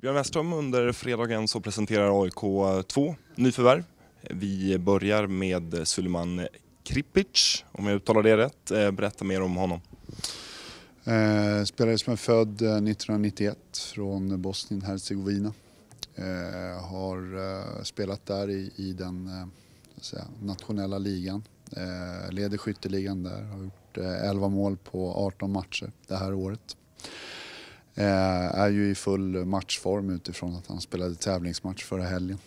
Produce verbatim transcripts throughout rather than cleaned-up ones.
Björn Westström, under fredagen så presenterar A I K två nyförvärv. Vi börjar med Suleiman Kripic, om jag uttalar det rätt. Berätta mer om honom. Eh, spelare som är född nittonhundranittioett från Bosnien-Hercegovina. Eh, har eh, spelat där i, i den eh, säga, nationella ligan. Eh, leder skytteligan där. Har gjort eh, elva mål på arton matcher det här året. Eh, är ju i full matchform utifrån att han spelade tävlingsmatch förra helgen.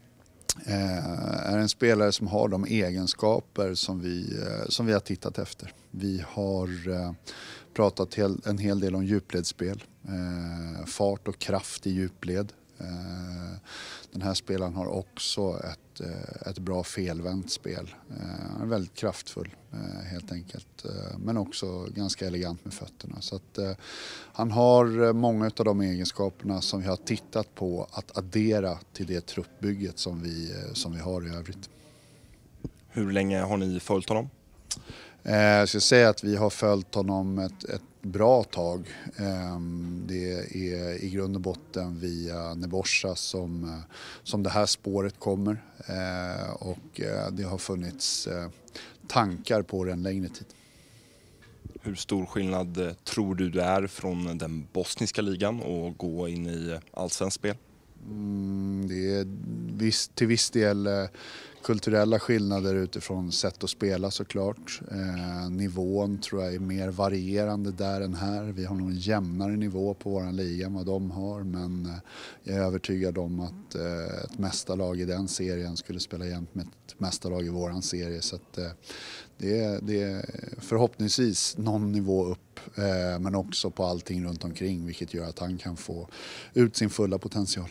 Eh, är en spelare som har de egenskaper som vi, eh, som vi har tittat efter. Vi har eh, pratat hel, en hel del om djupledsspel, eh, fart och kraft i djupled. Eh, den här spelaren har också ett, eh, ett bra felvänt spel. Eh, han är väldigt kraftfull eh, helt enkelt, eh, men också ganska elegant med fötterna. Så att, eh, han har många av de egenskaperna som vi har tittat på att addera till det truppbygget som vi, eh, som vi har i övrigt. Hur länge har ni följt honom? Eh, jag ska säga att vi har följt honom ett, ett bra tag. Eh, det är i grund och botten via Nebojsa som, som det här spåret kommer. Eh, och eh, det har funnits eh, tankar på det en längre tid. Hur stor skillnad tror du det är från den bosniska ligan och gå in i allsvenskt spel? Mm, det är viss, till viss del eh, kulturella skillnader utifrån sätt att spela såklart. Eh, nivån tror jag är mer varierande där än här. Vi har nog en jämnare nivå på våran liga än vad de har, men eh, jag är övertygad om att eh, ett mästarlag i den serien skulle spela jämt med ett mästarlag i våran serie. Så att, eh, det, är, det är förhoppningsvis någon nivå upp, eh, men också på allting runt omkring, vilket gör att han kan få ut sin fulla potential.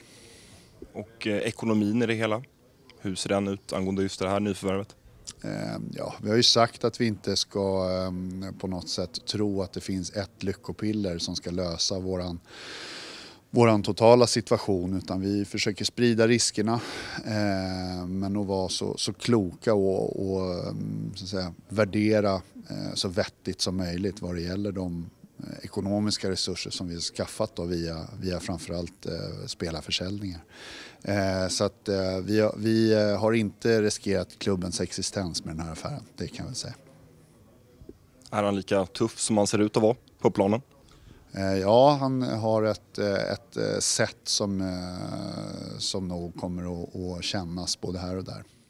Och eh, ekonomin i det hela? Hur ser den ut angående just det här nyförvärvet? Eh, ja, vi har ju sagt att vi inte ska eh, på något sätt tro att det finns ett lyckopiller som ska lösa våran, våran totala situation, utan vi försöker sprida riskerna eh, men att vara så, så kloka och, och så att säga, värdera eh, så vettigt som möjligt vad det gäller de ekonomiska resurser som vi har skaffat då via, via framförallt eh, spelarförsäljningar. Eh, så att eh, vi, vi har inte riskerat klubbens existens med den här affären, det kan jag säga. Är han lika tuff som han ser ut att vara på planen? Eh, ja, han har ett, ett sätt som, eh, som nog kommer att, att kännas både här och där.